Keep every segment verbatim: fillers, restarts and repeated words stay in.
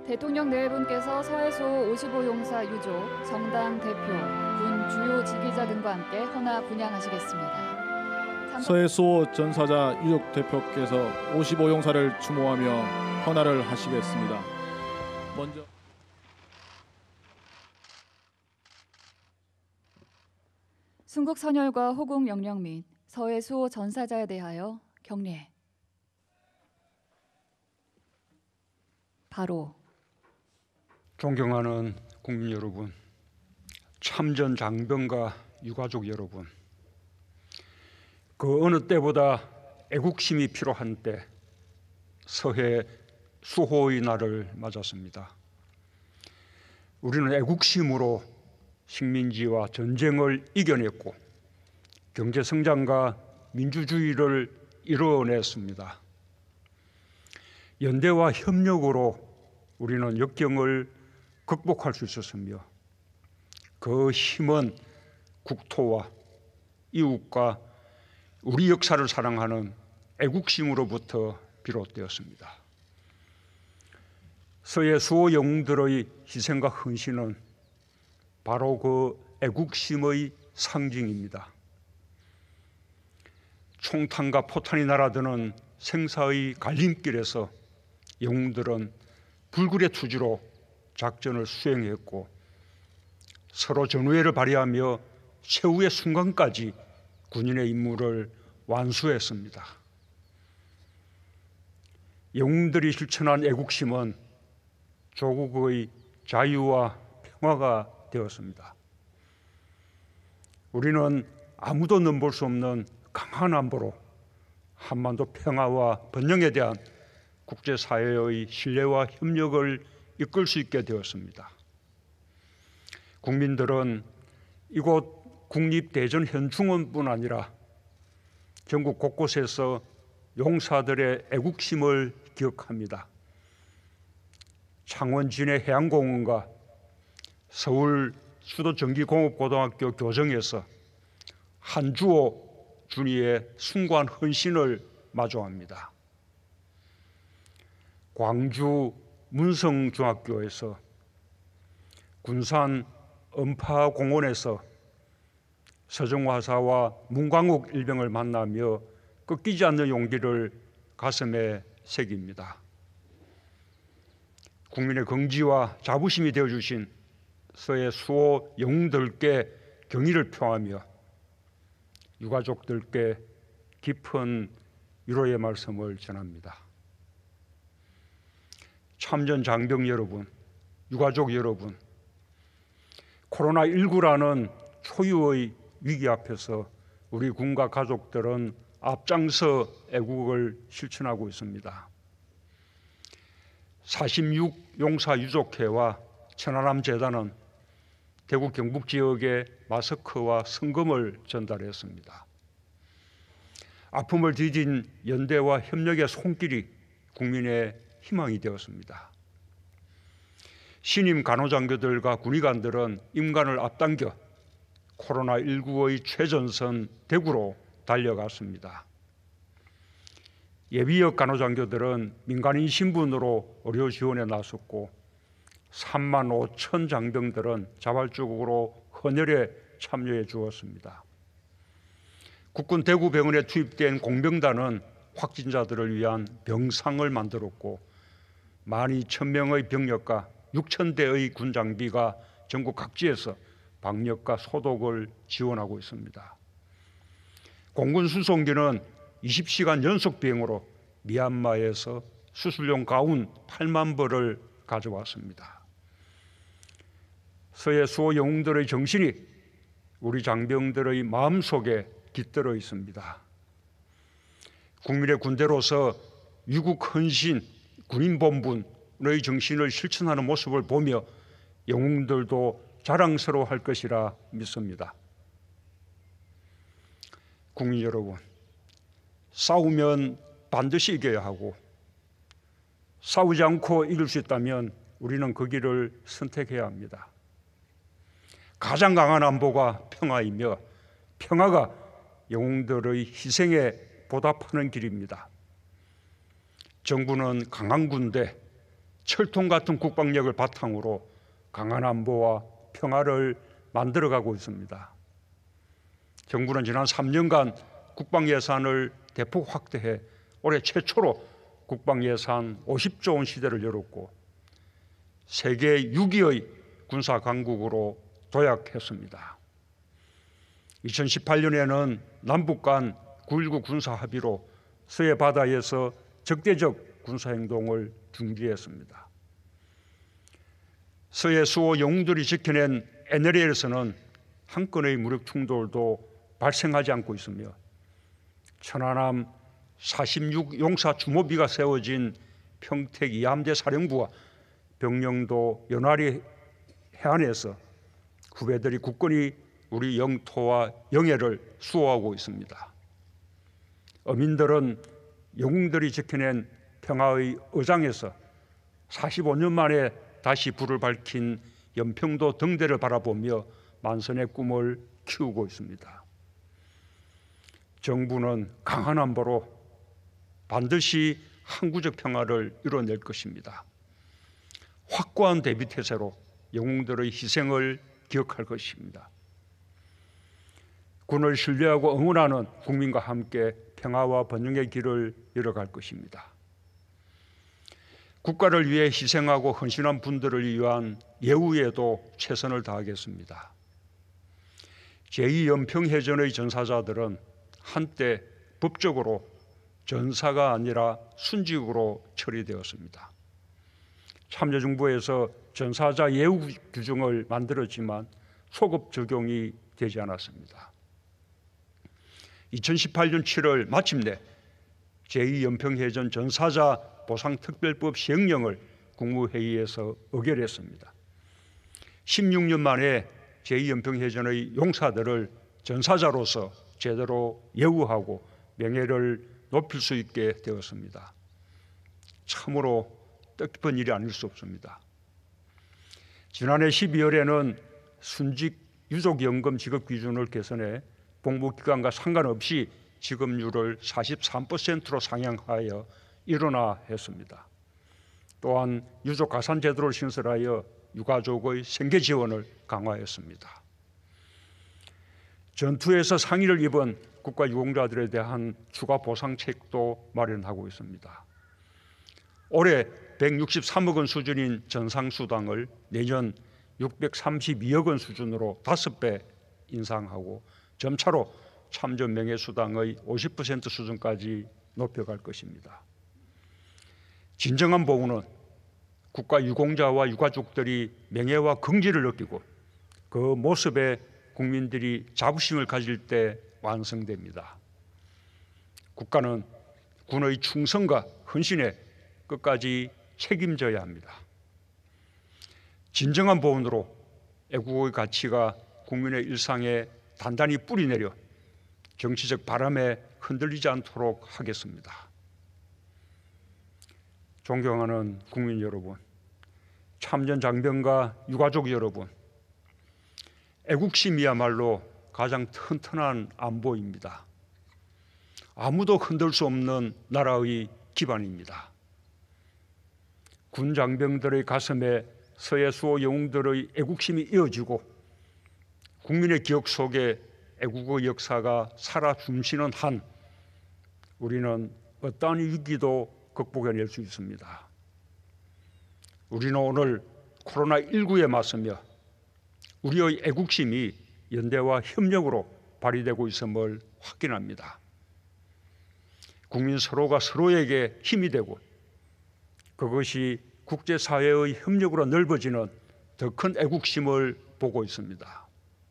대통령 네 분께서 서해소 오십오 용사 유족, 정당 대표, 군 주요 지휘자 등과 함께 헌화 분양하시겠습니다. 서해소 전사자 유족 대표께서 오십오 용사를 추모하며 헌화를 하시겠습니다. 먼저 순국 선열과 호국 영령 및 서해소 전사자에 대하여 경례. 바로 존경하는 국민 여러분, 참전 장병과 유가족 여러분, 그 어느 때보다 애국심이 필요한 때 서해 수호의 날을 맞았습니다. 우리는 애국심으로 식민지와 전쟁을 이겨냈고 경제 성장과 민주주의를 이뤄냈습니다. 연대와 협력으로 우리는 역경을 극복할 수 있었으며 그 힘은 국토와 이웃과 우리 역사를 사랑하는 애국심으로부터 비롯되었습니다. 서해 수호 영웅들의 희생과 헌신은 바로 그 애국심의 상징입니다. 총탄과 포탄이 날아드는 생사의 갈림길에서 영웅들은 불굴의 투지로 작전을 수행했고 서로 전우애를 발휘하며 최후의 순간까지 군인의 임무를 완수했습니다. 영웅들이 실천한 애국심은 조국의 자유와 평화가 되었습니다. 우리는 아무도 넘볼 수 없는 강한 안보로 한반도 평화와 번영에 대한 국제사회의 신뢰와 협력을 이끌 수 있게 되었습니다. 국민들은 이곳 국립대전현충원뿐 아니라 전국 곳곳에서 용사들의 애국심을 기억합니다. 창원 진해 해양공원과 서울 수도 전기공업고등학교 교정에서 한주호 준이의 숭고한 헌신을 마주합니다. 광주 문성중학교에서 군산 음파공원에서 서정화사와 문광욱 일병을 만나며 꺾이지 않는 용기를 가슴에 새깁니다. 국민의 긍지와 자부심이 되어주신 서해 수호 영웅들께 경의를 표하며 유가족들께 깊은 위로의 말씀을 전합니다. 참전 장병 여러분, 유가족 여러분, 코로나십구라는 초유의 위기 앞에서 우리 군과 가족들은 앞장서 애국을 실천하고 있습니다. 사십육 용사 유족회와 천안함 재단은 대구 경북 지역에 마스크와 성금을 전달했습니다. 아픔을 뒤진 연대와 협력의 손길이 국민의 희망이 되었습니다. 신임 간호장교들과 군의관들은 임관을 앞당겨 코로나십구의 최전선 대구로 달려갔습니다. 예비역 간호장교들은 민간인 신분으로 의료 지원에 나섰고 삼만 오천 장병들은 자발적으로 헌혈에 참여해 주었습니다. 국군 대구병원에 투입된 공병단은 확진자들을 위한 병상을 만들었고 만 이천 명의 병력과 육천 대의 군 장비가 전국 각지에서 방역과 소독을 지원하고 있습니다. 공군 수송기는 이십 시간 연속 비행으로 미얀마에서 수술용 가운 팔만 벌을 가져왔습니다. 서해 수호 영웅들의 정신이 우리 장병들의 마음속에 깃들어 있습니다. 국민의 군대로서 위국 헌신, 군인본분의 정신을 실천하는 모습을 보며 영웅들도 자랑스러워할 것이라 믿습니다. 국민 여러분, 싸우면 반드시 이겨야 하고 싸우지 않고 이길 수 있다면 우리는 그 길을 선택해야 합니다. 가장 강한 안보가 평화이며 평화가 영웅들의 희생에 보답하는 길입니다. 정부는 강한 군대, 철통 같은 국방력을 바탕으로 강한 안보와 평화를 만들어가고 있습니다. 정부는 지난 삼 년간 국방 예산을 대폭 확대해 올해 최초로 국방 예산 오십조 원 시대를 열었고 세계 육 위의 군사 강국으로 도약했습니다. 이천십팔 년에는 남북 간 구일구 군사 합의로 서해 바다에서 적대적 군사 행동을 중지했습니다. 서해 수호 영웅들이 지켜낸 엔엘엘에서는 한 건의 무력 충돌도 발생하지 않고 있으며 천안함 사십육 용사 주모비가 세워진 평택 이함대 사령부와 병영도 연화리 해안에서 후배들이 굳건히 우리 영토와 영해를 수호하고 있습니다. 어민들은 영웅들이 지켜낸 평화의 의장에서 사십오 년 만에 다시 불을 밝힌 연평도 등대를 바라보며 만선의 꿈을 키우고 있습니다. 정부는 강한 안보로 반드시 항구적 평화를 이뤄낼 것입니다. 확고한 대비태세로 영웅들의 희생을 기억할 것입니다. 군을 신뢰하고 응원하는 국민과 함께 평화와 번영의 길을 열어갈 것입니다. 국가를 위해 희생하고 헌신한 분들을 위한 예우에도 최선을 다하겠습니다. 제이 연평해전의 전사자들은 한때 법적으로 전사가 아니라 순직으로 처리되었습니다. 참여정부에서 전사자 예우 규정을 만들었지만 소급 적용이 되지 않았습니다. 이천십팔 년 칠월 마침내 제이 연평해전 전사자 보상특별법 시행령을 국무회의에서 의결했습니다. 십육 년 만에 제이 연평해전의 용사들을 전사자로서 제대로 예우하고 명예를 높일 수 있게 되었습니다. 참으로 뜻깊은 일이 아닐 수 없습니다. 지난해 십이월에는 순직 유족연금 지급 기준을 개선해 복무기간과 상관없이 지급률을 사십삼 퍼센트로 상향하여 일원화했습니다. 또한 유족 가산 제도를 신설하여 유가족의 생계 지원을 강화했습니다. 전투에서 상의를 입은 국가 유공자들에 대한 추가 보상책도 마련하고 있습니다. 올해 백육십삼억 원 수준인 전상수당을 내년 육백삼십이억 원 수준으로 다섯 배 인상하고 점차로 참전 명예수당의 오십 퍼센트 수준까지 높여갈 것입니다. 진정한 보훈은 국가 유공자와 유가족들이 명예와 긍지를 느끼고 그 모습에 국민들이 자부심을 가질 때 완성됩니다. 국가는 군의 충성과 헌신에 끝까지 책임져야 합니다. 진정한 보훈으로 애국의 가치가 국민의 일상에 단단히 뿌리내려 정치적 바람에 흔들리지 않도록 하겠습니다. 존경하는 국민 여러분, 참전 장병과 유가족 여러분, 애국심이야말로 가장 튼튼한 안보입니다. 아무도 흔들 수 없는 나라의 기반입니다. 군 장병들의 가슴에 서해 수호 영웅들의 애국심이 이어지고 국민의 기억 속에 애국의 역사가 살아 숨쉬는 한 우리는 어떠한 위기도 극복해낼 수 있습니다. 우리는 오늘 코로나 십구에 맞서며 우리의 애국심이 연대와 협력으로 발휘되고 있음을 확인합니다. 국민 서로가 서로에게 힘이 되고 그것이 국제사회의 협력으로 넓어지는 더 큰 애국심을 보고 있습니다.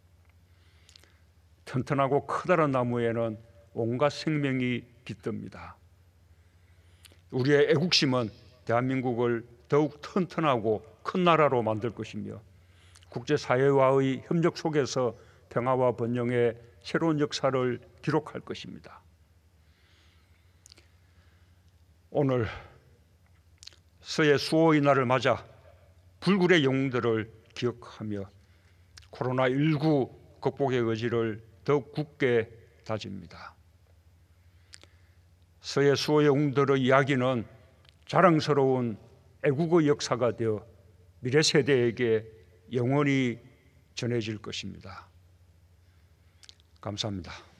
튼튼하고 커다란 나무에는 온갖 생명이 깃듭니다. 우리의 애국심은 대한민국을 더욱 튼튼하고 큰 나라로 만들 것이며 국제사회와의 협력 속에서 평화와 번영의 새로운 역사를 기록할 것입니다. 오늘 서해 수호의 날을 맞아 불굴의 영웅들을 기억하며 코로나 십구 극복의 의지를 더욱 굳게 다집니다. 서해 수호 영웅들의 이야기는 자랑스러운 애국의 역사가 되어 미래 세대에게 영원히 전해질 것입니다. 감사합니다.